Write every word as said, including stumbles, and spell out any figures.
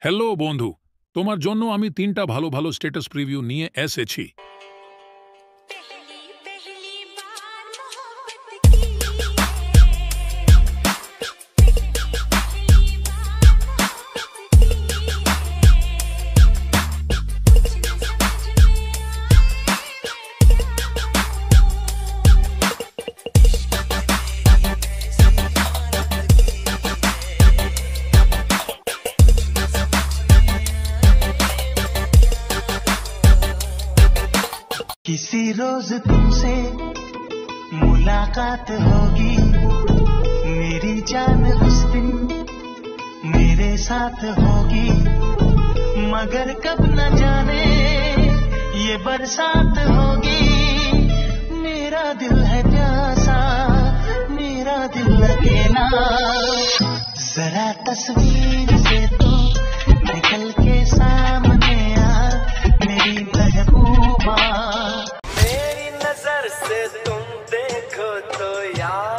Hello বন্ধু, তোমার জন্য আমি তিনটা ভালো ভালো স্ট্যাটাস প্রিভিউ নিয়ে এসেছি। किसी रोज तुमसे मुलाकात होगी, मेरी जान उस दिन मेरे साथ होगी, मगर कब न जाने ये बरसात होगी। मेरा दिल है प्यासा, मेरा दिल अकेला, जरा तस्वीर से तो निकल के सामने आ मेरी महबूबा। मेरी नजर से तुम देखो तो यार